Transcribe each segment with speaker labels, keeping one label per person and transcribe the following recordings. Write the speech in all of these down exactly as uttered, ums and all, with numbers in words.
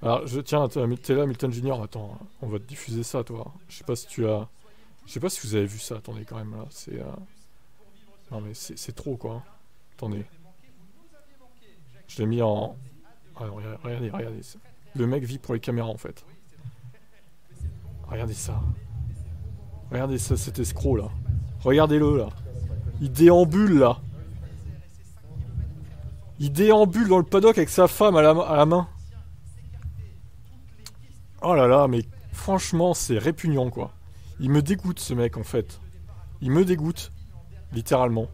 Speaker 1: Alors, je, tiens, t'es là, Milton Junior, attends, on va te diffuser ça, toi. Je sais pas si tu as... Je sais pas si vous avez vu ça, attendez, quand même, là, c'est... Euh... Non, mais c'est trop, quoi. Attendez. Je l'ai mis en... Ah, non, regardez, regardez. Le mec vit pour les caméras, en fait. Regardez ça. Regardez ça, cet escroc, là. Regardez-le, là. Il déambule, là. Il déambule dans le paddock avec sa femme à la, à la main. Oh là là, mais franchement, c'est répugnant, quoi. Il me dégoûte, ce mec, en fait. Il me dégoûte. Littéralement.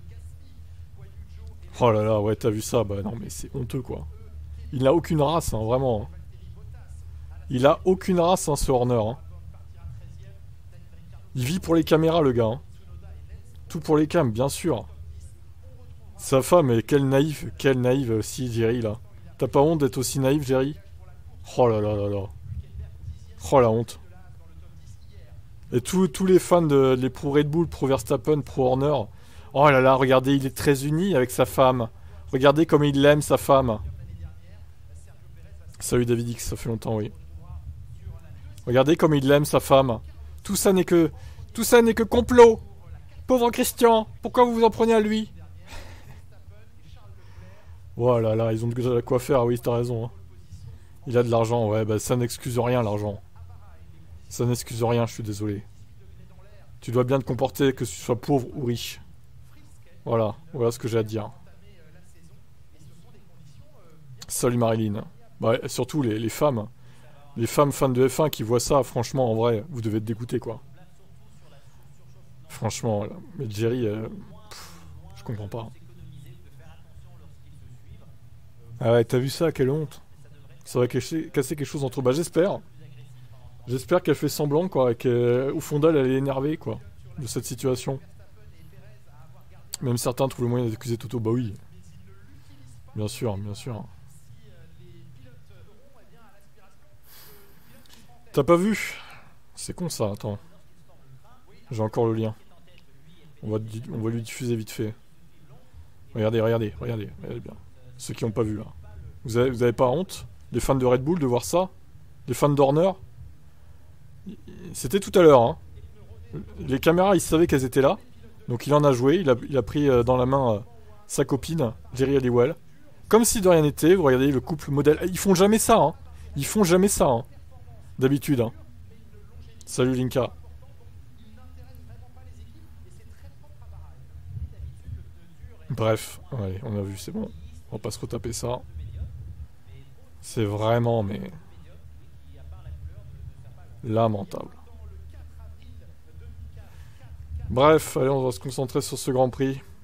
Speaker 1: Oh là là, ouais, t'as vu ça? Bah non, mais c'est honteux, quoi. Il n'a aucune race, hein, vraiment. Hein. Il a aucune race, hein, ce Horner. Hein. Il vit pour les caméras, le gars. Hein. Tout pour les cams, bien sûr. Sa femme, et quelle naïve, quelle naïve, si, Jerry, là. T'as pas honte d'être aussi naïf, Jerry? Oh là là là là. Oh la honte. Et tous tous les fans de les pro Red Bull, pro Verstappen, pro Horner. Oh là là, regardez, il est très uni avec sa femme. Regardez comme il l'aime, sa femme. Salut David X, ça fait longtemps, oui. Regardez comme il l'aime, sa femme. Tout ça n'est que... Tout ça n'est que complot. Pauvre Christian, pourquoi vous vous en prenez à lui? Oh là là, ils ont de quoi faire, oui, t'as raison. Hein. Il a de l'argent, ouais, bah ça n'excuse rien, l'argent. Ça n'excuse rien, je suis désolé. Tu dois bien te comporter, que tu sois pauvre ou riche. Voilà, voilà ce que j'ai à dire. Salut Marilyn. Bah, surtout les, les femmes. Les femmes fans de F un qui voient ça, franchement, en vrai, vous devez être dégoûtés, quoi. Franchement, là. Mais Jerry, euh, pff, je comprends pas. Ah ouais, t'as vu ça, quelle honte. Ça va casser, casser quelque chose entre eux. Bah j'espère. J'espère qu'elle fait semblant, quoi, et qu'au fond d'elle, elle est énervée, quoi, de cette situation. Même certains trouvent le moyen d'accuser Toto. Bah oui. Bien sûr, bien sûr. T'as pas vu? C'est con ça, attends. J'ai encore le lien. On va, on va lui diffuser vite fait. Regardez, regardez, regardez, regardez bien. Ceux qui n'ont pas vu là. Vous avez, vous avez pas honte, les fans de Red Bull, de voir ça? Les fans d'Horner? C'était tout à l'heure, hein. Les caméras, ils savaient qu'elles étaient là. Donc il en a joué, il a, il a pris euh, dans la main euh, sa copine, Jerry Halliwell. Comme si de rien n'était, vous regardez le couple modèle. Ils font jamais ça, hein. Ils font jamais ça, hein. D'habitude, hein. Salut Linka. Bref, allez, on a vu, c'est bon. On va pas se retaper ça. C'est vraiment, mais... lamentable. Bref, allez, on va se concentrer sur ce Grand Prix.